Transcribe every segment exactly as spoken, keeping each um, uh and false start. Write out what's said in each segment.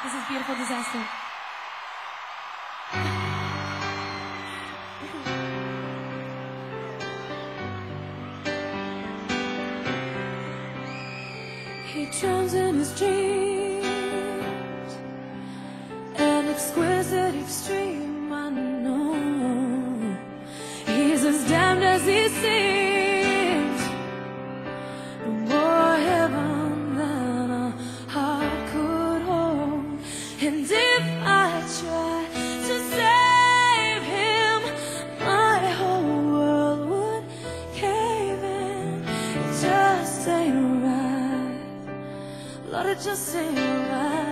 This is Beautiful Disaster. He drowns in his dreams, an exquisite extreme, I know. He's as damned as he seems, no more heaven than a heart could hold. And if I try to save him, my whole world would cave in. It just ain't right, Lord, it just ain't right.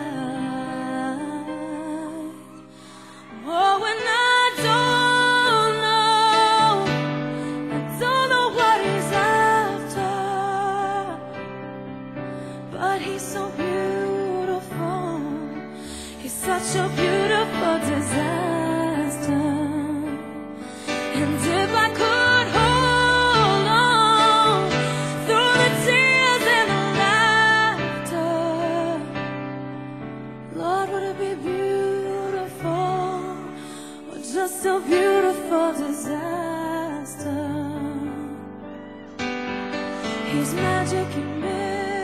Oh, when I don't know, I don't know what he's after, but he's so beautiful. He's such a beautiful disaster. And if I could hold on through the tears and the laughter, Lord, would it be beautiful, or just a beautiful disaster? He's magic in me,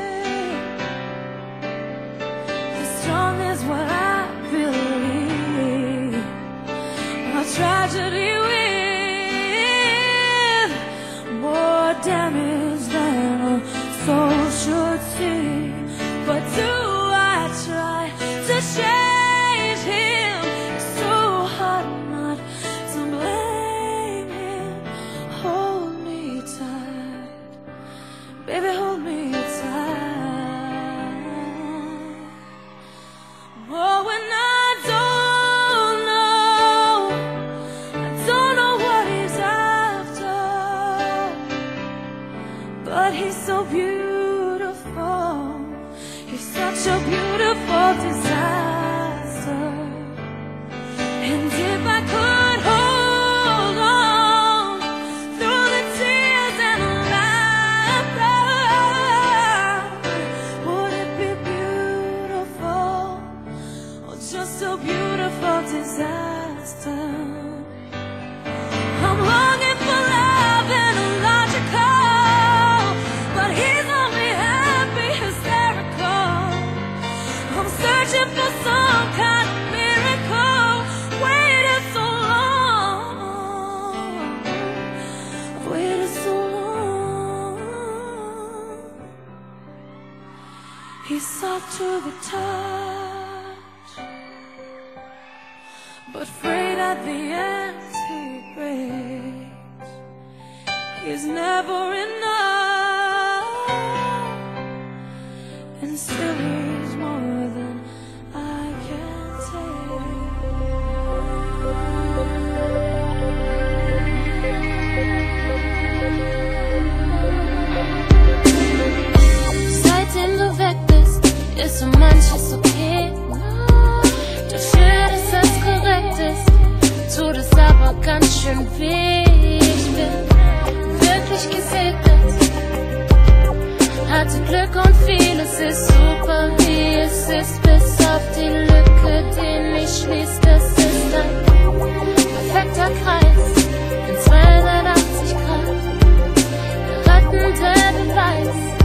as strong as what I believe, a tragedy with more damage than a soul should see. But do I try to change him? It's so hard not to blame him. Hold me tight, baby, hold me tight. Oh, when I don't know, I don't know what he's after, but he's so beautiful. He's such a beautiful disaster. And if I could hold on through the tears and the laughter, would it be beautiful, or just a beautiful disaster? I'm longing for love and illogical, but he's only happy, hysterical. I'm searching for some kind of miracle. Waited so long, I've waited so long. He's soft to the touch, but afraid at the end he breaks. He's never enough, and still he's more than I can take. Seitdem du weg bist, ist so manches okay. Dafür, dass das korrekt ist, tut es aber ganz schön weh. Ich bin wirklich gesegnet, hatte Glück und vieles ist super, wie es ist, bis auf die Lücke, die mich schließt. Es ist ein perfekter Kreis in zweihundertachtzig Grad, der rettende Beweis.